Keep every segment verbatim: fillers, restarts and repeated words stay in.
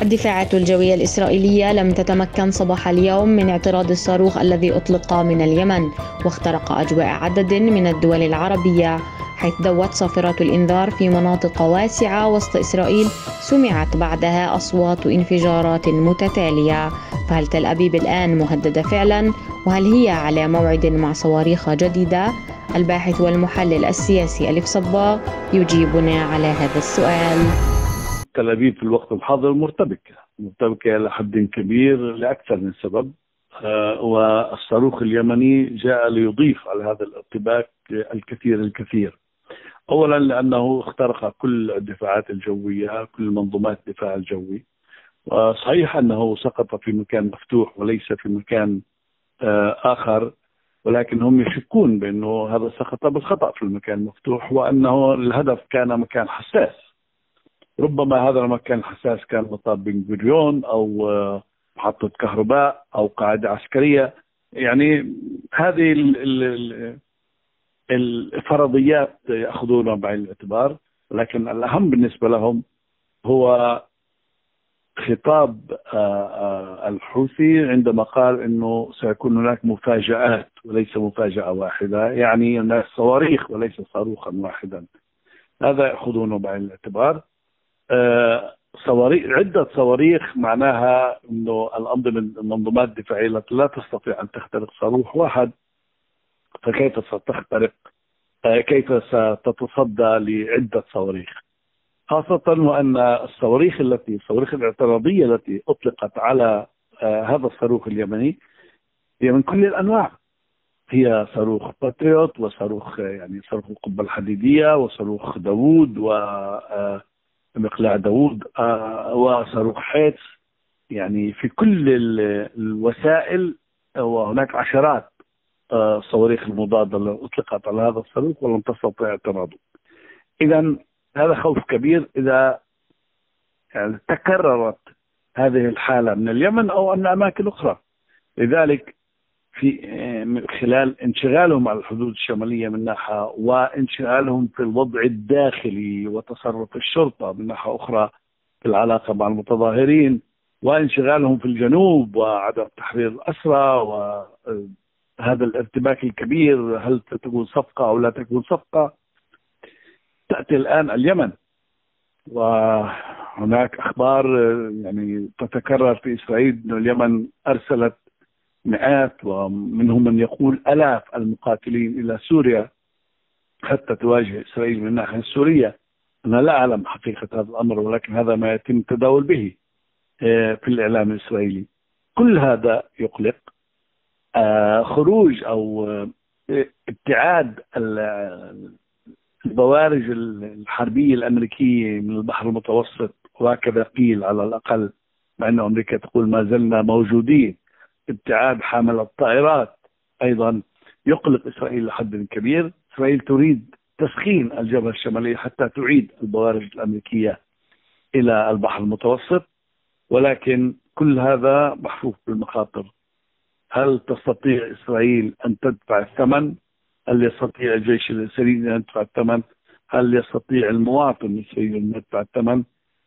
الدفاعات الجوية الإسرائيلية لم تتمكن صباح اليوم من اعتراض الصاروخ الذي أطلق من اليمن واخترق أجواء عدد من الدول العربية، حيث دوت صافرات الإنذار في مناطق واسعة وسط إسرائيل سمعت بعدها أصوات انفجارات متتالية. فهل تل أبيب الآن مهددة فعلا؟ وهل هي على موعد مع صواريخ جديدة؟ الباحث والمحلل السياسي أليف صباغ يجيبنا على هذا السؤال. تل أبيب في الوقت الحاضر مرتبكة مرتبكة إلى حد كبير لأكثر من سبب، آه والصاروخ اليمني جاء ليضيف على هذا الارتباك الكثير الكثير. أولا لأنه اخترق كل الدفاعات الجوية، كل منظومات الدفاع الجوي، وصحيح أنه سقط في مكان مفتوح وليس في مكان آه آخر، ولكن هم يشكون بأنه هذا سقط بالخطأ في المكان المفتوح، وأنه الهدف كان مكان حساس. ربما هذا المكان الحساس كان مطار بن غوريون أو محطة كهرباء أو قاعدة عسكرية. يعني هذه الفرضيات يأخذونها بعين الاعتبار، لكن الأهم بالنسبة لهم هو خطاب الحوثي عندما قال أنه سيكون هناك مفاجآت وليس مفاجأة واحدة، يعني هناك صواريخ وليس صاروخا واحدا. هذا يأخذونه بعين الاعتبار. صواريخ، عدة صواريخ، معناها أنه الأنظمة المنظومات الدفاعية لا تستطيع أن تخترق صاروخ واحد، فكيف ستخترق، كيف ستتصدى لعدة صواريخ؟ خاصة وأن الصواريخ التي الصواريخ الاعتراضية التي أطلقت على هذا الصاروخ اليمني هي من كل الأنواع. هي صاروخ باتريوت، وصاروخ يعني صاروخ القبة الحديدية، وصاروخ داوود، ومقلاع داوود، وصاروخ حيتس، يعني في كل الوسائل. وهناك عشرات الصواريخ المضادة اللي أطلقت على هذا الصاروخ ولم تستطيع اعتراضه. إذا هذا خوف كبير إذا يعني تكررت هذه الحالة من اليمن أو أن أماكن أخرى. لذلك في خلال انشغالهم على الحدود الشمالية من ناحية، وانشغالهم في الوضع الداخلي وتصرف الشرطة من ناحية أخرى في العلاقة مع المتظاهرين، وانشغالهم في الجنوب وعدم تحرير الأسرى، وهذا الارتباك الكبير، هل تكون صفقة أو لا تكون صفقة، تأتي الآن اليمن. وهناك أخبار يعني تتكرر في إسرائيل أن اليمن أرسلت مئات ومنهم من يقول ألاف المقاتلين إلى سوريا حتى تواجه إسرائيل من الناحية السورية. أنا لا أعلم حقيقة هذا الأمر، ولكن هذا ما يتم التداول به في الإعلام الإسرائيلي. كل هذا يقلق. خروج أو ابتعاد البوارج الحربية الأمريكية من البحر المتوسط، وهكذا قيل على الأقل، مع أن أمريكا تقول ما زلنا موجودين. ابتعاد حامل الطائرات أيضا يقلق إسرائيل لحد كبير. إسرائيل تريد تسخين الجبهة الشمالية حتى تعيد البوارج الأمريكية إلى البحر المتوسط، ولكن كل هذا محفوف بالمخاطر. هل تستطيع إسرائيل أن تدفع الثمن؟ هل يستطيع الجيش الإسرائيلي أن يدفع الثمن؟ هل يستطيع المواطن الإسرائيلي أن يدفع الثمن؟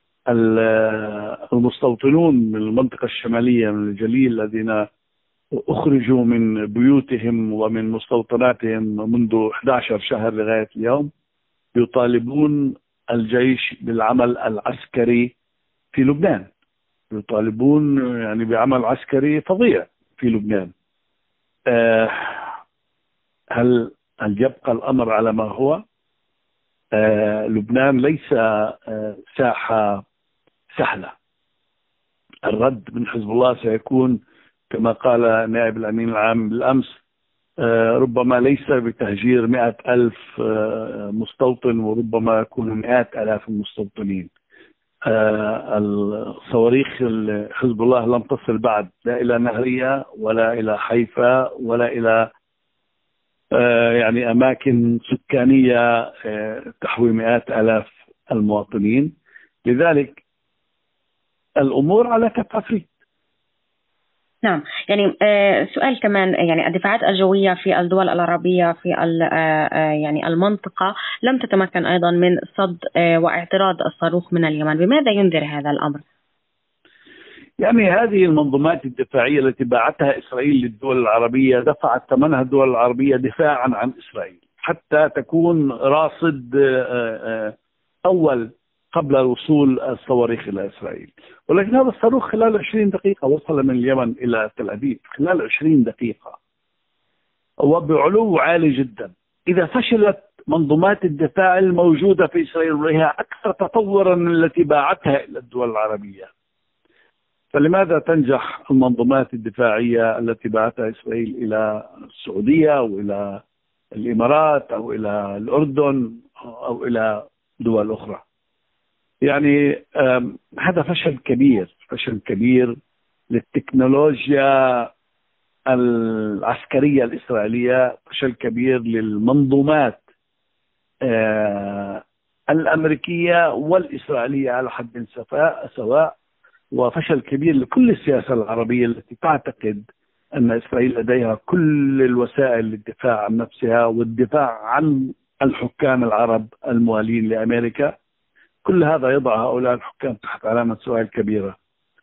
المستوطنون من المنطقة الشمالية من الجليل الذين أخرجوا من بيوتهم ومن مستوطناتهم منذ أحد عشر شهر لغاية اليوم يطالبون الجيش بالعمل العسكري في لبنان، يطالبون يعني بعمل عسكري فظيع في لبنان. أه هل هل يبقى الأمر على ما هو؟ أه لبنان ليس أه ساحة سهلة. الرد من حزب الله سيكون كما قال نائب الأمين العام بالأمس، ربما ليس بتهجير مئة ألف مستوطن، وربما يكون مئات ألاف المستوطنين. الصواريخ حزب الله لم تصل بعد لا إلى نهرية ولا إلى حيفا ولا إلى يعني أماكن سكانية تحوي مئات ألاف المواطنين. لذلك الأمور على كف عفريت. نعم، يعني سؤال كمان، يعني الدفاعات الجوية في الدول العربية في يعني المنطقة لم تتمكن أيضا من صد واعتراض الصاروخ من اليمن، بماذا ينذر هذا الأمر؟ يعني هذه المنظومات الدفاعية التي باعتها إسرائيل للدول العربية دفعت ثمنها الدول العربية دفاعا عن إسرائيل حتى تكون راصد أول قبل وصول الصواريخ إلى إسرائيل. ولكن هذا الصاروخ خلال عشرين دقيقة وصل من اليمن إلى تل أبيب، خلال عشرين دقيقة وبعلو عالي جدا. إذا فشلت منظومات الدفاع الموجودة في إسرائيل وهي أكثر تطورا من التي باعتها إلى الدول العربية، فلماذا تنجح المنظومات الدفاعية التي باعتها إسرائيل إلى السعودية أو إلى الإمارات أو إلى الأردن أو إلى دول أخرى؟ يعني هذا فشل كبير، فشل كبير للتكنولوجيا العسكرية الإسرائيلية، فشل كبير للمنظومات الأمريكية والإسرائيلية على حد سواء، وفشل كبير لكل السياسة العربية التي تعتقد أن إسرائيل لديها كل الوسائل للدفاع عن نفسها والدفاع عن الحكام العرب الموالين لأمريكا. كل هذا يضع هؤلاء الحكام تحت علامة سؤال كبيرة.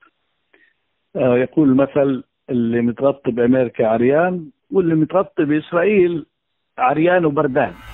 يقول المثل: اللي متغطي بأمريكا عريان، واللي متغطي بإسرائيل عريان وبردان.